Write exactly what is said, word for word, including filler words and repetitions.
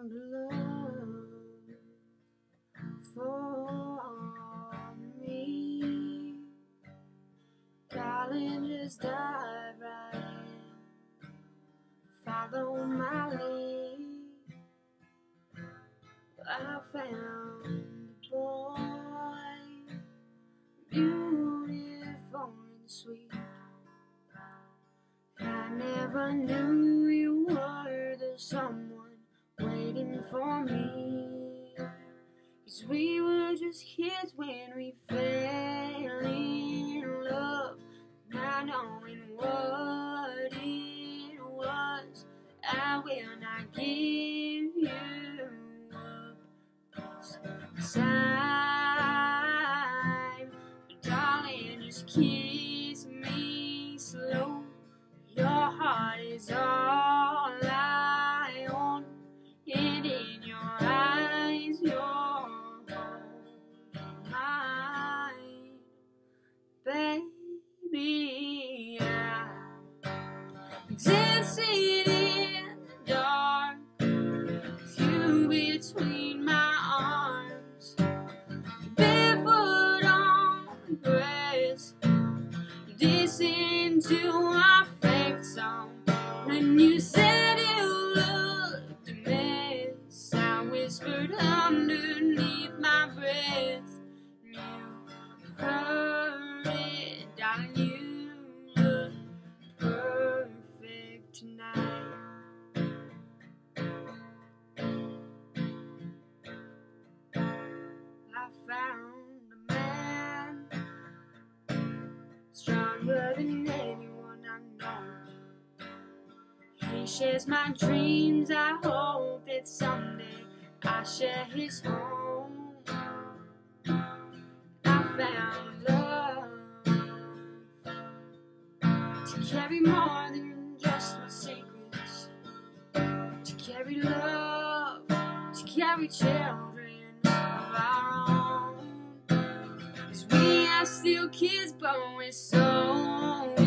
found love for me. Darling, just dive right in, follow my lead. I found a boy, beautiful and sweet. I never knew you were the someone waiting for me. 'Cause we were just kids when we fell in love, not knowing what it was. I will not give you up this time, but darling, just kiss me slow. Your heart is all I own, and in your eyes, you're holding mine. Baby, I'm dancing in the dark, with you between my arms, barefoot on the grass, dancing to our favorite song. When you said you looked a mess, I whispered underneath my breath. You heard it, darling, you look perfect tonight. I found a man stronger than anyone I know. He shares my dreams. I hope that someday I share his home. I found love to carry more than just my secrets, to carry love, to carry children of our own. 'Cause we are still kids, but we're so